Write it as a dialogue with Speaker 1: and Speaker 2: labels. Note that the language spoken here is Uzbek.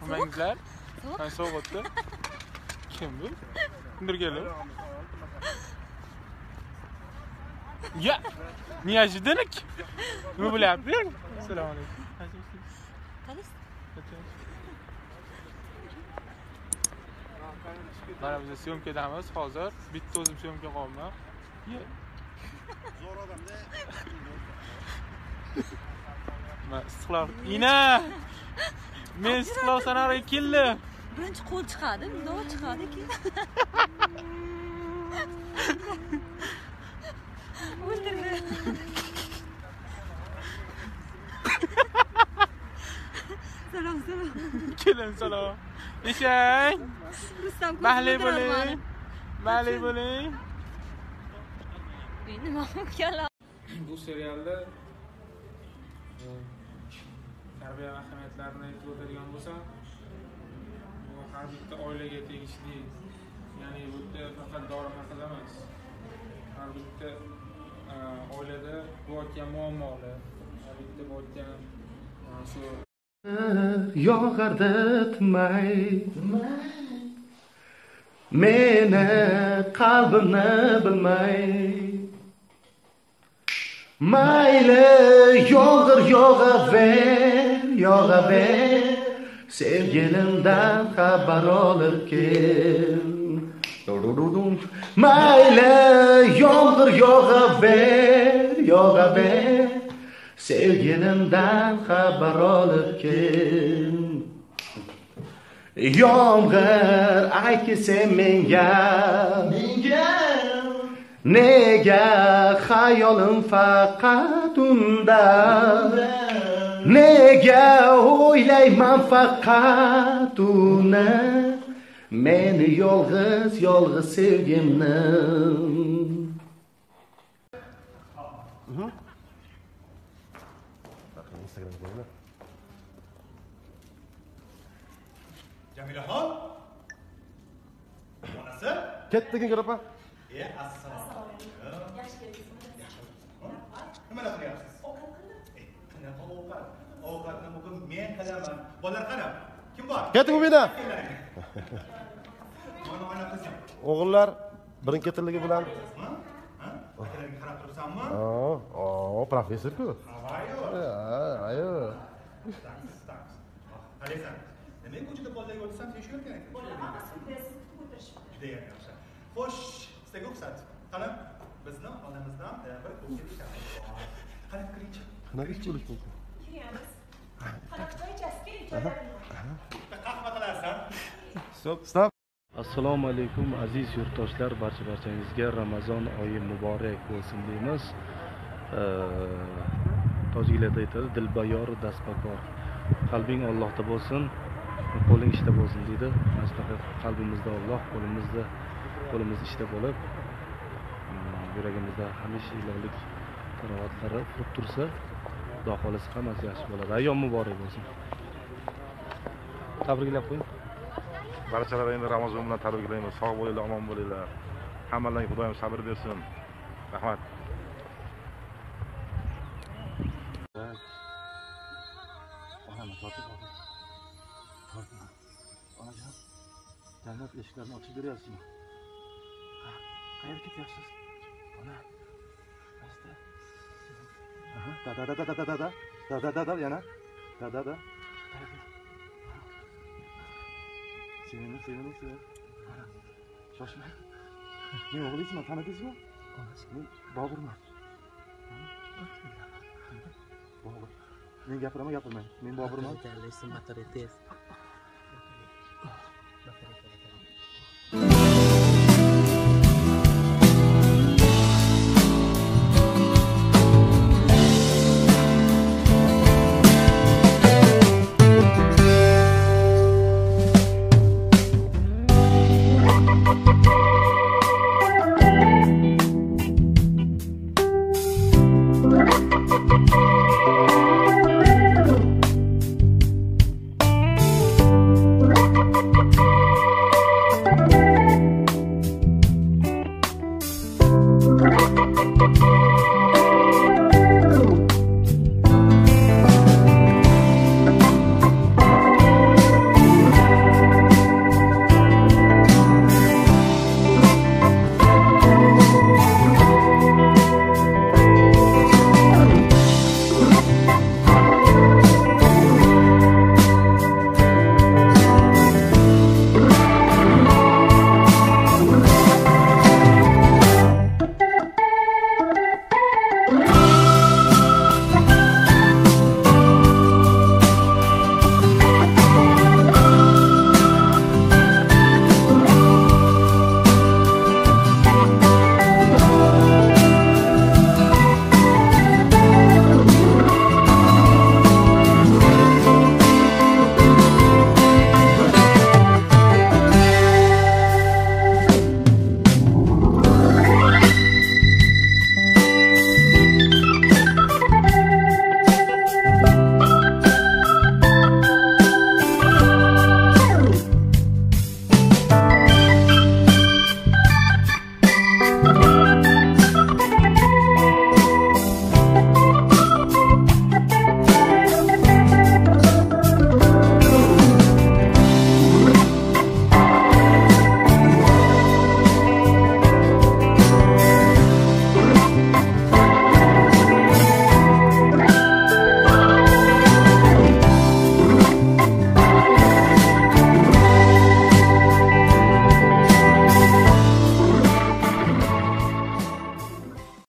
Speaker 1: Nimangizlar? Qancha sovuq o'tdi? Kim bu? Indirganlar. Ya! Неожиданно. Nima bo'lyapti? Assalomu alaykum.
Speaker 2: Qalis?
Speaker 1: Mana biz syomkadamiz hozir. Bitta o'zim syomka qolman. Zo'r odamda. Men istiqlol. Ina! Men istiqlol sanariga keldim.
Speaker 2: Birinchi qo'l chiqadi, mundoq chiqadi keyin. O'ldirdi. Salom.
Speaker 1: Kelin salom. Eshang.
Speaker 2: Rustam
Speaker 1: Mahli bo'ling. Mahli bo'ling.
Speaker 2: Nima qilgan?
Speaker 1: Bu serialda tarbiya ahamiyatlarini aytib o'tadigan bo'lsam, bu har bitta oilaga tegishli. Ya'ni bu yerda faqat dori haqida emas. Har bitta oilada bo'layotgan muammolar, har bitta bo'layotgan shu
Speaker 3: yog'ardi tinmay meni qalbimni bilmay mayli yog'aver sevgilimdan xabar olib kel mayli yog'aver sevgilimdan xabar olib kel yomg'ir aytki sen menga nega xayolim faqat unda nega o'ylayman faqat uni meni yolg'iz sevgimni
Speaker 4: Jamilaxon. Onasi?
Speaker 3: ketding kirapa
Speaker 4: Assalomu alaykum. Yaxshi keldingizmi? Nima qilyapsiz? Ovqat qildim. Qanaqa ovqat? Ovqatni bugun men qilaman. Bolalar qani? Kim bor?
Speaker 3: ketding bu yerdan
Speaker 4: Mana ona qizim.
Speaker 3: o'g'illar birin-ketinligi bilan
Speaker 4: Ha? Akalarga qarab turibsanmi?
Speaker 3: professor-ku. Ayo.
Speaker 4: Qaraysan. Nima ko'chada bolalarga o'tsam teshirgan ekan. Juda yaxshi. Xo'sh, sizga ruxsat. Qani, bizni onamizdan bir ko'kka ishamiz. Qani kiringchi.
Speaker 3: Qanaqa ish bo'lish mumkin?
Speaker 2: Kiramiz. Qanaqa choy ichasiz? Keling, choylarni.
Speaker 4: Qahva qilarsan.
Speaker 3: Stop.
Speaker 5: Assalomu alaykum aziz yurtdoshlar, barchangizga Ramazon oyi muborak bo'lsin deymiz. Tojiklarda aytadi, dilbayor dasbakor. Qalbing Allohda bo'lsin, qo'ling ishda bo'lsin deydi. Mana shunaqa qalbimizda Alloh, qo'limiz ishda bo'lib, yuragimizda hamisha ilohlik tarovatlari turib tursa, Xudo xolisi hammasi yaxshi bo'ladi. Ayyom muborak bo'lsin. Tabriklab qo'ying.
Speaker 3: Barchalar endi Ramazon bilan tabriklaymiz. Sog' bo'linglar, omon bo'linglar. Hammalarga Xudoyim sabr bersin. Rahmat.
Speaker 5: Onajon, jannat eshiklarini ochib beryapsizmi? Qayerga ketyapsiz? Ona. Asta. Da yana. Da. Sevindim. Shoshma. Men o'g'lingizman, tanidingizmi? Men Boburman. Bobur. Men gapiraman. Men Boburman.